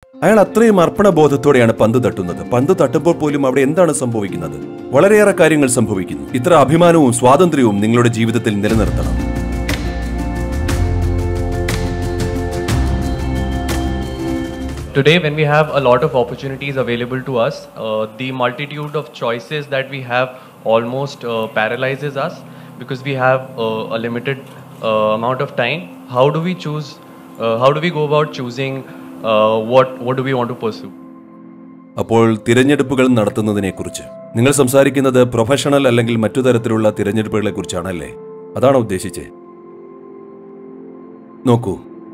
അയാൾ അത്രയും അർപ്പണബോധത്തോടെയാണ് പന്ത് തട്ടുന്നത്. പന്ത് തട്ടുമ്പോൾ പോലും അവിടെ എന്താണ് സംഭവിക്കുന്നത്? വളരെയേറെ കാര്യങ്ങൾ സംഭവിക്കുന്നു. ഇത്ര അഭിമാനവും സ്വാതന്ത്ര്യവും നിങ്ങളുടെ ജീവിതത്തിൽ നിലനിർത്തണം. Today, when we have a lot of opportunities available to us, the multitude of choices that we have almost paralyzes us because we have a limited amount of time. How do we choose? How do we go about choosing what do we want to pursue? അപ്പോൾ തിരഞ്ഞെടുപ്പുകൾ നടത്തുന്നതിനെക്കുറിച്ച് നിങ്ങൾ സംസാരിക്കുന്നത് professional അല്ലെങ്കിൽ മറ്റു തരത്തിലുള്ള തിരഞ്ഞെടുപ്പുകളെ കുറിച്ചാണല്ലേ? അതാണോ ഉദ്ദേശിച്ചേ? നോക്കൂ,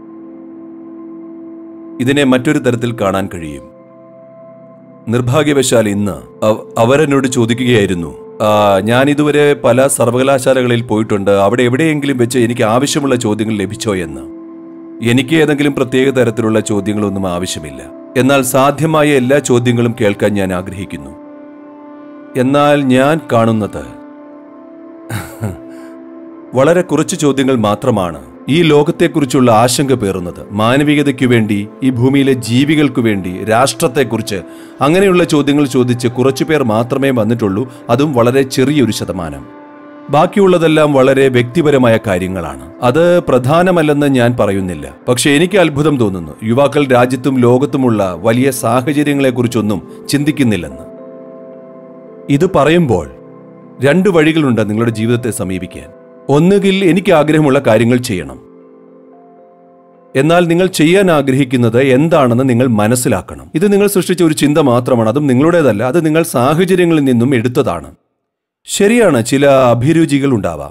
ഇതിനെ മറ്റൊരു തരത്തിൽ കാണാൻ കഴിയും. നിർഭാഗ്യവശാൽ ഇന്ന് അവരെന്നോട് ചോദിക്കുകയായിരുന്നു, ഞാൻ ഇതുവരെ പല സർവകലാശാലകളിൽ പോയിട്ടുണ്ട്, അവിടെ എവിടെയെങ്കിലും വെച്ച് എനിക്ക് ആവശ്യമുള്ള ചോദ്യങ്ങൾ ലഭിച്ചോ എന്ന്. എനിക്ക് ഏതെങ്കിലും പ്രത്യേക തരത്തിലുള്ള ചോദ്യങ്ങളൊന്നും ആവശ്യമില്ല. എന്നാൽ സാധ്യമായ എല്ലാ ചോദ്യങ്ങളും കേൾക്കാൻ ഞാൻ ആഗ്രഹിക്കുന്നു. എന്നാൽ ഞാൻ കാണുന്നത് വളരെ കുറച്ച് ചോദ്യങ്ങൾ മാത്രമാണ് ഈ ലോകത്തെക്കുറിച്ചുള്ള ആശങ്ക പേറുന്നത്. മാനവികതയ്ക്കു വേണ്ടി, ഈ ഭൂമിയിലെ ജീവികൾക്കു വേണ്ടി, രാഷ്ട്രത്തെക്കുറിച്ച് അങ്ങനെയുള്ള ചോദ്യങ്ങൾ ചോദിച്ച് കുറച്ചുപേർ മാത്രമേ വന്നിട്ടുള്ളൂ. അതും വളരെ ചെറിയൊരു ശതമാനം. ബാക്കിയുള്ളതെല്ലാം വളരെ വ്യക്തിപരമായ കാര്യങ്ങളാണ്. അത് പ്രധാനമല്ലെന്ന് ഞാൻ പറയുന്നില്ല. പക്ഷെ എനിക്ക് അത്ഭുതം തോന്നുന്നു, യുവാക്കൾ രാജ്യത്തും ലോകത്തുമുള്ള വലിയ സാഹചര്യങ്ങളെക്കുറിച്ചൊന്നും ചിന്തിക്കുന്നില്ലെന്ന്. ഇത് പറയുമ്പോൾ 2 വഴികളുണ്ട് നിങ്ങളുടെ ജീവിതത്തെ സമീപിക്കാൻ. ഒന്നുകിൽ എനിക്ക് ആഗ്രഹമുള്ള കാര്യങ്ങൾ ചെയ്യണം. എന്നാൽ നിങ്ങൾ ചെയ്യാൻ ആഗ്രഹിക്കുന്നത് എന്താണെന്ന് നിങ്ങൾ മനസ്സിലാക്കണം. ഇത് നിങ്ങൾ സൃഷ്ടിച്ച ഒരു ചിന്ത മാത്രമാണ്, അതും നിങ്ങളുടേതല്ല. അത് നിങ്ങൾ സാഹചര്യങ്ങളിൽ നിന്നും എടുത്തതാണ്. ശരിയാണ്, ചില അഭിരുചികൾ ഉണ്ടാവാം.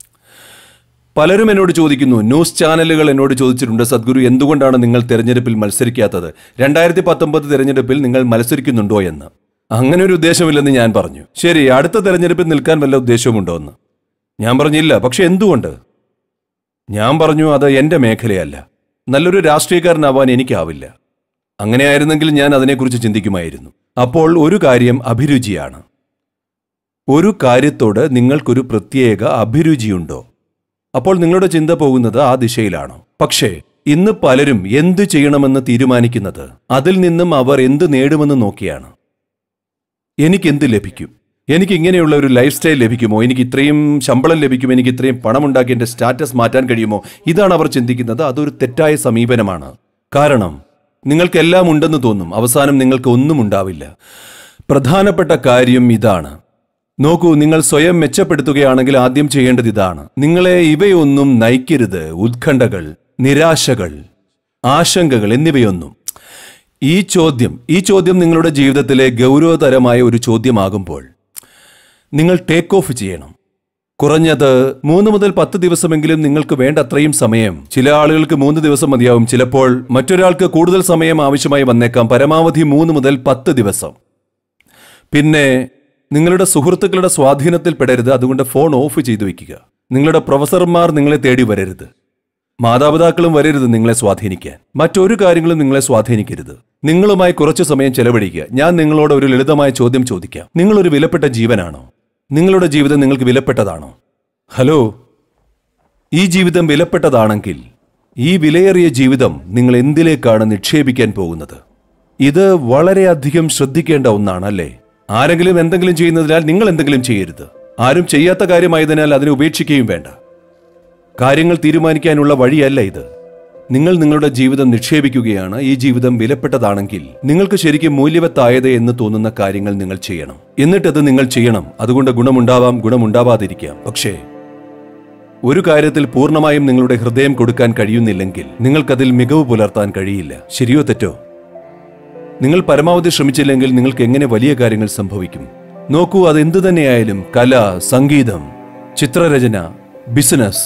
പലരും എന്നോട് ചോദിക്കുന്നു, ന്യൂസ് ചാനലുകൾ എന്നോട് ചോദിച്ചിട്ടുണ്ട്, സദ്ഗുരു എന്തുകൊണ്ടാണ് നിങ്ങൾ തെരഞ്ഞെടുപ്പിൽ മത്സരിക്കാത്തത്? 2019 തെരഞ്ഞെടുപ്പിൽ നിങ്ങൾ മത്സരിക്കുന്നുണ്ടോ എന്ന്. അങ്ങനെ ഒരു ഉദ്ദേശമില്ലെന്ന് ഞാൻ പറഞ്ഞു. ശരി, അടുത്ത തെരഞ്ഞെടുപ്പിൽ നിൽക്കാൻ വല്ല ഉദ്ദേശവുമുണ്ടോ എന്ന് ഞാൻ പറഞ്ഞില്ല. പക്ഷെ എന്തുകൊണ്ട്? ഞാൻ പറഞ്ഞു, അത് എന്റെ മേഖലയല്ല. നല്ലൊരു രാഷ്ട്രീയക്കാരനാവാൻ എനിക്കാവില്ല. അങ്ങനെയായിരുന്നെങ്കിൽ ഞാൻ അതിനെക്കുറിച്ച് ചിന്തിക്കുമായിരുന്നു. അപ്പോൾ ഒരു കാര്യം അഭിരുചിയാണ്. ഒരു കാര്യത്തോട് നിങ്ങൾക്കൊരു പ്രത്യേക അഭിരുചിയുണ്ടോ? അപ്പോൾ നിങ്ങളുടെ ചിന്ത പോകുന്നത് ആ ദിശയിലാണോ? പക്ഷേ ഇന്ന് പലരും എന്തു ചെയ്യണമെന്ന് തീരുമാനിക്കുന്നത് അതിൽ നിന്നും അവർ എന്ത് നേടുമെന്ന് നോക്കിയാണ്. എനിക്കെന്ത് ലഭിക്കും? എനിക്ക് ഇങ്ങനെയുള്ള ഒരു ലൈഫ് സ്റ്റൈൽ ലഭിക്കുമോ? എനിക്ക് ഇത്രയും ശമ്പളം ലഭിക്കുമോ? എനിക്ക് ഇത്രയും പണമുണ്ടാക്കി എൻ്റെ സ്റ്റാറ്റസ് മാറ്റാൻ കഴിയുമോ? ഇതാണ് അവർ ചിന്തിക്കുന്നത്. അതൊരു തെറ്റായ സമീപനമാണ്. കാരണം നിങ്ങൾക്കെല്ലാം ഉണ്ടെന്ന് തോന്നും, അവസാനം നിങ്ങൾക്ക് ഒന്നും ഉണ്ടാവില്ല. പ്രധാനപ്പെട്ട കാര്യം ഇതാണ്. നോക്കൂ, നിങ്ങൾ സ്വയം മെച്ചപ്പെടുത്തുകയാണെങ്കിൽ ആദ്യം ചെയ്യേണ്ടത് ഇതാണ്. നിങ്ങളെ ഇവയൊന്നും നയിക്കരുത്. ഉത്കണ്ഠകൾ, നിരാശകൾ, ആശങ്കകൾ എന്നിവയൊന്നും. ഈ ചോദ്യം നിങ്ങളുടെ ജീവിതത്തിലെ ഗൗരവതരമായ ഒരു ചോദ്യമാകുമ്പോൾ നിങ്ങൾ ടേക്ക് ഓഫ് ചെയ്യണം. കുറഞ്ഞത് 3 മുതൽ 10 ദിവസമെങ്കിലും നിങ്ങൾക്ക് വേണ്ട അത്രയും സമയം. ചില ആളുകൾക്ക് 3 ദിവസം മതിയാവും, ചിലപ്പോൾ മറ്റൊരാൾക്ക് കൂടുതൽ സമയം ആവശ്യമായി വന്നേക്കാം. പരമാവധി 3 മുതൽ 10 ദിവസം. പിന്നെ നിങ്ങളുടെ സുഹൃത്തുക്കളുടെ സ്വാധീനത്തിൽ പെടരുത്. അതുകൊണ്ട് ഫോൺ ഓഫ് ചെയ്തു വയ്ക്കുക. നിങ്ങളുടെ പ്രൊഫസർമാർ നിങ്ങളെ തേടി വരരുത്. മാതാപിതാക്കളും വരരുത് നിങ്ങളെ സ്വാധീനിക്കാൻ. മറ്റൊരു കാര്യങ്ങളും നിങ്ങളെ സ്വാധീനിക്കരുത്. നിങ്ങളുമായി കുറച്ചു സമയം ചെലവഴിക്കുക. ഞാൻ നിങ്ങളോട് ഒരു ലളിതമായ ചോദ്യം ചോദിക്കാം. നിങ്ങളൊരു വിലപ്പെട്ട ജീവനാണോ? നിങ്ങളുടെ ജീവിതം നിങ്ങൾക്ക് വിലപ്പെട്ടതാണോ? ഹലോ, ഈ ജീവിതം വിലപ്പെട്ടതാണെങ്കിൽ ഈ വിലയേറിയ ജീവിതം നിങ്ങൾ എന്തിലേക്കാണ് നിക്ഷേപിക്കാൻ പോകുന്നത്? ഇത് വളരെയധികം ശ്രദ്ധിക്കേണ്ട ഒന്നാണ്, അല്ലേ? ആരെങ്കിലും എന്തെങ്കിലും ചെയ്യുന്നതിനാൽ നിങ്ങൾ എന്തെങ്കിലും ചെയ്യരുത്. ആരും ചെയ്യാത്ത കാര്യമായതിനാൽ അതിനെ ഉപേക്ഷിക്കുകയും വേണ്ട. കാര്യങ്ങൾ തീരുമാനിക്കാനുള്ള വഴിയല്ല ഇത്. നിങ്ങൾ നിങ്ങളുടെ ജീവിതം നിക്ഷേപിക്കുകയാണ്. ഈ ജീവിതം വിലപ്പെട്ടതാണെങ്കിൽ നിങ്ങൾക്ക് ശരിക്കും മൂല്യവത്തായത് എന്ന് തോന്നുന്ന കാര്യങ്ങൾ നിങ്ങൾ ചെയ്യണം. എന്നിട്ടത് നിങ്ങൾ ചെയ്യണം. അതുകൊണ്ട് ഗുണമുണ്ടാവാം, ഗുണമുണ്ടാവാതിരിക്കാം. പക്ഷേ ഒരു കാര്യത്തിൽ പൂർണ്ണമായും നിങ്ങളുടെ ഹൃദയം കൊടുക്കാൻ കഴിയുന്നില്ലെങ്കിൽ നിങ്ങൾക്കതിൽ മികവ് പുലർത്താൻ കഴിയില്ല. ശരിയോ തെറ്റോ? നിങ്ങൾ പരമാവധി ശ്രമിച്ചില്ലെങ്കിൽ നിങ്ങൾക്ക് എങ്ങനെ വലിയ കാര്യങ്ങൾ സംഭവിക്കും? നോക്കൂ, അതെന്തു തന്നെയായാലും, കല, സംഗീതം, ചിത്രരചന, ബിസിനസ്,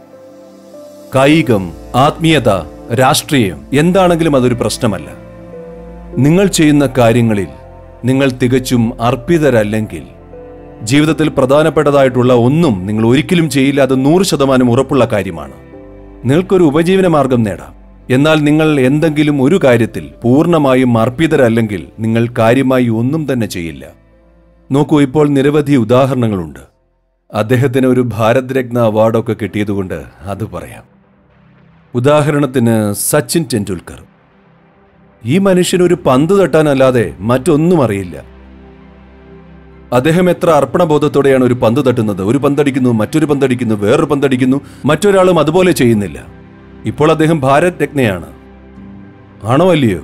കായികം, ആത്മീയത, രാഷ്ട്രീയം, എന്താണെങ്കിലും അതൊരു പ്രശ്നമല്ല. നിങ്ങൾ ചെയ്യുന്ന കാര്യങ്ങളിൽ നിങ്ങൾ തികച്ചും അർപ്പിതരല്ലെങ്കിൽ ജീവിതത്തിൽ പ്രധാനപ്പെട്ടതായിട്ടുള്ള ഒന്നും നിങ്ങൾ ഒരിക്കലും ചെയ്യില്ല. അത് 100% ഉറപ്പുള്ള കാര്യമാണ്. നിങ്ങൾക്കൊരു ഉപജീവന മാർഗം നേടാം. എന്നാൽ നിങ്ങൾ എന്തെങ്കിലും ഒരു കാര്യത്തിൽ പൂർണ്ണമായും അർപ്പിതരല്ലെങ്കിൽ നിങ്ങൾ കാര്യമായി ഒന്നും തന്നെ ചെയ്യില്ല. നോക്കൂ, ഇപ്പോൾ നിരവധി ഉദാഹരണങ്ങളുണ്ട്. അദ്ദേഹത്തിന് ഒരു ഭാരത് രത്ന അവാർഡൊക്കെ കിട്ടിയതുകൊണ്ട് അത് പറയാം. ഉദാഹരണത്തിന് സച്ചിൻ ടെണ്ടുൽക്കർ. ഈ മനുഷ്യനൊരു പന്ത് തട്ടാനല്ലാതെ മറ്റൊന്നും അറിയില്ല. അദ്ദേഹം എത്ര അർപ്പണബോധത്തോടെയാണ് ഒരു പന്ത് തട്ടുന്നത്. ഒരു പന്തടിക്കുന്നു, മറ്റൊരു പന്തടിക്കുന്നു, വേറൊരു പന്തടിക്കുന്നു. മറ്റൊരാളും അതുപോലെ ചെയ്യുന്നില്ല. ഇപ്പോൾ അദ്ദേഹം ഭാരത് രത്നയാണ്. ആണോ അല്ലയോ?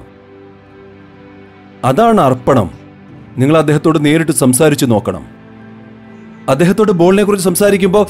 അതാണ് അർപ്പണം. നിങ്ങൾ അദ്ദേഹത്തോട് നേരിട്ട് സംസാരിച്ചു നോക്കണം. അദ്ദേഹത്തോട് ബോളിനെ കുറിച്ച് സംസാരിക്കുമ്പോൾ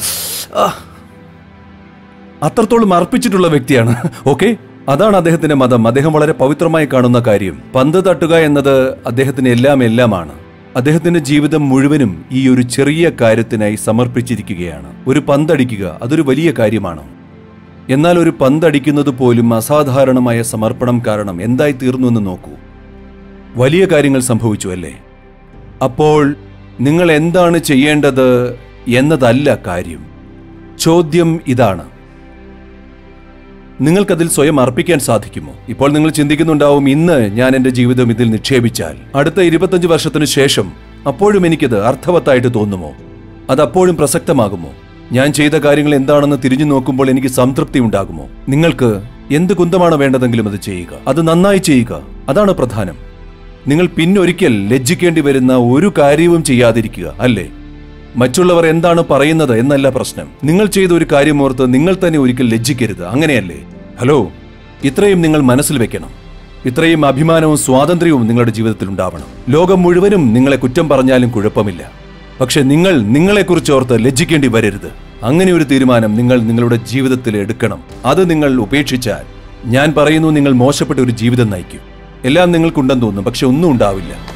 അത്രത്തോളം അർപ്പിച്ചിട്ടുള്ള വ്യക്തിയാണ്. ഓക്കെ, അതാണ് അദ്ദേഹത്തിന്റെ മതം. അദ്ദേഹം വളരെ പവിത്രമായി കാണുന്ന കാര്യം. പന്ത് തട്ടുക എന്നത് അദ്ദേഹത്തിന് എല്ലാമാണ്. അദ്ദേഹത്തിന്റെ ജീവിതം മുഴുവനും ഈ ഒരു ചെറിയ കാര്യത്തിനായി സമർപ്പിച്ചിരിക്കുകയാണ്. ഒരു പന്തടിക്കുക, അതൊരു വലിയ കാര്യമാണ്. എന്നാൽ ഒരു പന്തടിക്കുന്നത് പോലും അസാധാരണമായ സമർപ്പണം കാരണം എന്തായി തീർന്നു എന്ന് നോക്കൂ. വലിയ കാര്യങ്ങൾ സംഭവിച്ചു അല്ലേ? അപ്പോൾ നിങ്ങൾ എന്താണ് ചെയ്യേണ്ടത് എന്നതല്ല കാര്യം. ചോദ്യം ഇതാണ്: നിങ്ങൾക്കതിൽ സ്വയം അർപ്പിക്കാൻ സാധിക്കുമോ? ഇപ്പോൾ നിങ്ങൾ ചിന്തിക്കുന്നുണ്ടാവും, ഇന്ന് ഞാൻ എൻ്റെ ജീവിതം ഇതിൽ നിക്ഷേപിച്ചാൽ അടുത്ത 25 വർഷത്തിനു ശേഷം അപ്പോഴും എനിക്കത് അർത്ഥവത്തായിട്ട് തോന്നുമോ? അതപ്പോഴും പ്രസക്തമാകുമോ? ഞാൻ ചെയ്ത കാര്യങ്ങൾ എന്താണെന്ന് തിരിഞ്ഞു നോക്കുമ്പോൾ എനിക്ക് സംതൃപ്തി ഉണ്ടാകുമോ? നിങ്ങൾക്ക് എന്ത് കുന്തമാണ് വേണ്ടതെങ്കിലും അത് ചെയ്യുക. അത് നന്നായി ചെയ്യുക. അതാണ് പ്രധാനം. നിങ്ങൾ പിന്നൊരിക്കൽ ലജ്ജിക്കേണ്ടി വരുന്ന ഒരു കാര്യവും ചെയ്യാതിരിക്കുക, അല്ലേ? മറ്റുള്ളവർ എന്താണ് പറയുന്നത് എന്നല്ല പ്രശ്നം. നിങ്ങൾ ചെയ്ത ഒരു കാര്യം ഓർത്ത് നിങ്ങൾ തന്നെ ഒരിക്കൽ ലജ്ജിക്കരുത്, അങ്ങനെയല്ലേ? ഹലോ, ഇത്രയും നിങ്ങൾ മനസ്സിൽ വെക്കണം. ഇത്രയും അഭിമാനവും സ്വാതന്ത്ര്യവും നിങ്ങളുടെ ജീവിതത്തിൽ ഉണ്ടാവണം. ലോകം മുഴുവനും നിങ്ങളെ കുറ്റം പറഞ്ഞാലും കുഴപ്പമില്ല. പക്ഷെ നിങ്ങൾ നിങ്ങളെക്കുറിച്ച് ഓർത്ത് ലജ്ജിക്കേണ്ടി വരരുത്. അങ്ങനെ ഒരു തീരുമാനം നിങ്ങൾ നിങ്ങളുടെ ജീവിതത്തിൽ എടുക്കണം. അത് നിങ്ങൾ ഉപേക്ഷിച്ചാൽ ഞാൻ പറയുന്നു, നിങ്ങൾ മോശപ്പെട്ട ഒരു ജീവിതം നയിക്കും. എല്ലാം നിങ്ങൾക്കുണ്ടെന്ന് തോന്നും, പക്ഷെ ഒന്നും ഉണ്ടാവില്ല.